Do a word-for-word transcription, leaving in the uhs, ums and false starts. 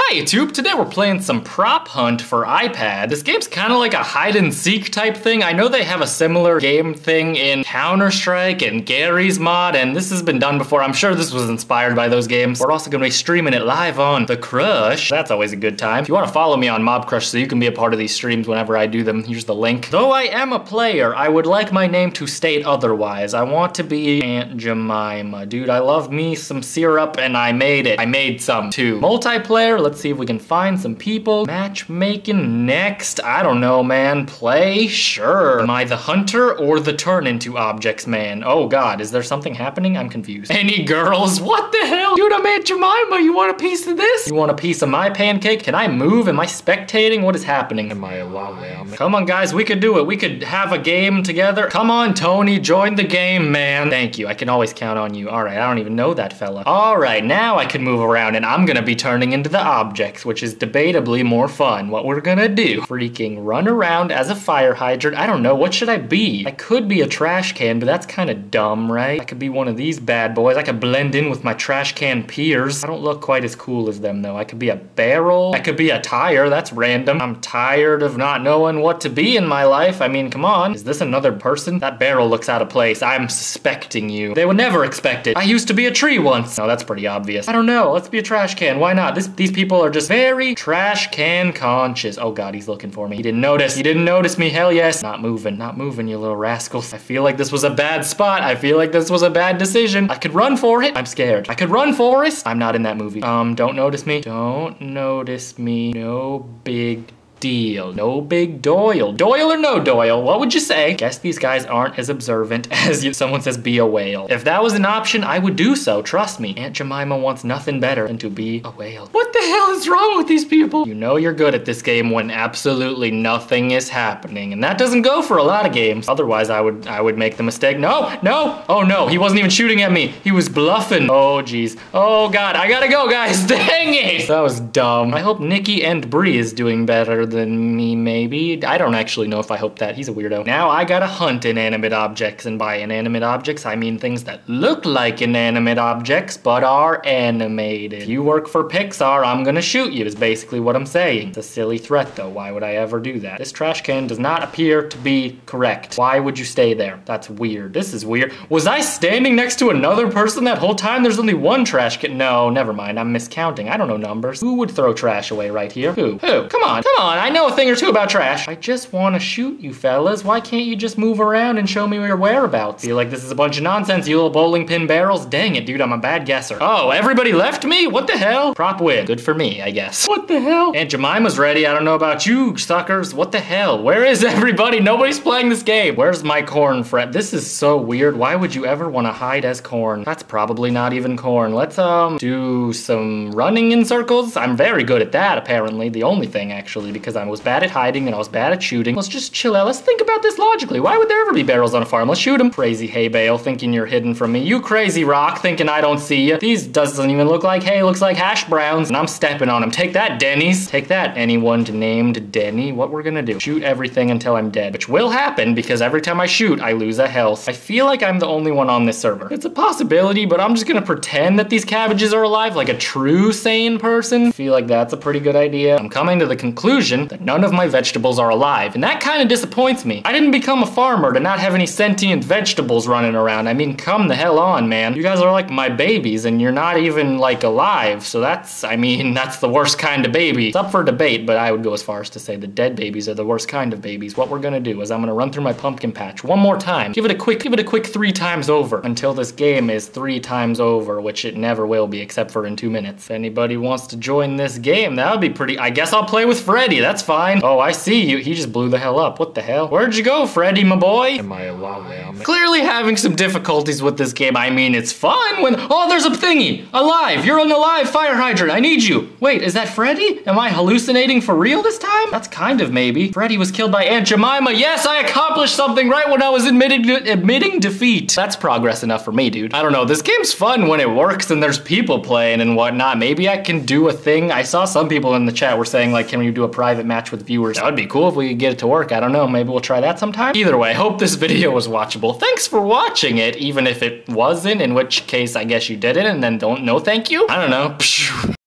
Hi YouTube, today we're playing some prop hunt for iPad. This game's kind of like a hide and seek type thing. I know they have a similar game thing in Counter-Strike and Gary's mod, and this has been done before. I'm sure this was inspired by those games. We're also gonna be streaming it live on The Crush. That's always a good time. If you wanna follow me on Mob Crush so you can be a part of these streams whenever I do them, here's the link. Though I am a player, I would like my name to state otherwise. I want to be Aunt Jemima. Dude, I love me some syrup and I made it. I made some too. Multiplayer, let's see if we can find some people. Matchmaking next. I don't know, man. Play? Sure. Am I the hunter or the turn into objects man? Oh god, is there something happening? I'm confused. Any girls? What the hell? Dude, I'm Aunt Jemima. You want a piece of this? You want a piece of my pancake? Can I move? Am I spectating? What is happening? Am I a wow? Come on, guys. We could do it. We could have a game together. Come on, Tony. Join the game, man. Thank you. I can always count on you. All right. I don't even know that fella. All right. Now I can move around and I'm gonna be turning into the objects, which is debatably more fun. What we're gonna do. Freaking run around as a fire hydrant. I don't know. What should I be? I could be a trash can, but that's kind of dumb, right? I could be one of these bad boys. I could blend in with my trash can peers. I don't look quite as cool as them, though. I could be a barrel. I could be a tire. That's random. I'm tired of not knowing what to be in my life. I mean, come on. Is this another person? That barrel looks out of place. I'm suspecting you. They would never expect it. I used to be a tree once. No, that's pretty obvious. I don't know. Let's be a trash can. Why not? This, these people are just very trash can conscious. Oh god, he's looking for me. He didn't notice. He didn't notice me. Hell yes. Not moving. Not moving, you little rascals. I feel like this was a bad spot. I feel like this was a bad decision. I could run for it. I'm scared. I could run for it. I'm not in that movie. Um, don't notice me. Don't notice me. No big deal. No big Doyle. Doyle or no Doyle? What would you say? Guess these guys aren't as observant as you, someone says be a whale. If that was an option, I would do so. Trust me. Aunt Jemima wants nothing better than to be a whale. What the hell is wrong with these people? You know you're good at this game when absolutely nothing is happening. And that doesn't go for a lot of games. Otherwise, I would I would make the mistake. No, no. Oh no, he wasn't even shooting at me. He was bluffing. Oh geez. Oh god, I gotta go, guys. Dang it. That was dumb. I hope Nikki and Bree is doing better than me, maybe. I don't actually know if I hope that. He's a weirdo. Now I gotta hunt inanimate objects, and by inanimate objects, I mean things that look like inanimate objects, but are animated. If you work for Pixar, I'm gonna shoot you, is basically what I'm saying. It's a silly threat, though. Why would I ever do that? This trash can does not appear to be correct. Why would you stay there? That's weird. This is weird. Was I standing next to another person that whole time? There's only one trash can. No, never mind. I'm miscounting. I don't know numbers. Who would throw trash away right here? Who? Who? Come on. Come on. I know a thing or two about trash. I just want to shoot you fellas. Why can't you just move around and show me your whereabouts? Feel like this is a bunch of nonsense, you little bowling pin barrels. Dang it, dude, I'm a bad guesser. Oh, everybody left me? What the hell? Prop win. Good for me, I guess. What the hell? Aunt Jemima's ready. I don't know about you, suckers. What the hell? Where is everybody? Nobody's playing this game. Where's my corn friend? This is so weird. Why would you ever want to hide as corn? That's probably not even corn. Let's, um, do some running in circles. I'm very good at that, apparently. The only thing, actually, because I was bad at hiding and I was bad at shooting. Let's just chill out. Let's think about this logically. Why would there ever be barrels on a farm? Let's shoot them. Crazy hay bale thinking you're hidden from me. You crazy rock thinking I don't see you. These doesn't even look like hay. Looks like hash browns. And I'm stepping on them. Take that, Denny's. Take that, anyone named Denny. What we're gonna do. Shoot everything until I'm dead. Which will happen because every time I shoot, I lose a health. I feel like I'm the only one on this server. It's a possibility, but I'm just gonna pretend that these cabbages are alive like a true sane person. I feel like that's a pretty good idea. I'm coming to the conclusion that none of my vegetables are alive, and that kind of disappoints me. I didn't become a farmer to not have any sentient vegetables running around. I mean, come the hell on, man. You guys are like my babies, and you're not even, like, alive, so that's, I mean, that's the worst kind of baby. It's up for debate, but I would go as far as to say the dead babies are the worst kind of babies. What we're gonna do is I'm gonna run through my pumpkin patch one more time. Give it a quick, give it a quick three times over until this game is three times over, which it never will be, except for in two minutes. If anybody wants to join this game, that would be pretty, I guess I'll play with Freddy, that's fine. Oh, I see you. He just blew the hell up. What the hell? Where'd you go, Freddy, my boy? Am I a wow? Clearly having some difficulties with this game. I mean, it's fun when... Oh, there's a thingy! Alive! You're an alive fire hydrant! I need you! Wait, is that Freddy? Am I hallucinating for real this time? That's kind of maybe. Freddy was killed by Aunt Jemima. Yes, I accomplished something right when I was admitting, admitting defeat. That's progress enough for me, dude. I don't know. This game's fun when it works and there's people playing and whatnot. Maybe I can do a thing. I saw some people in the chat were saying, like, can we do a private match with viewers? That would be cool if we could get it to work. I don't know. Maybe we'll try that sometime. Either way, I hope this video was watchable. Thanks for watching it, even if it wasn't, in which case I guess you did it and then don't know thank you. I don't know.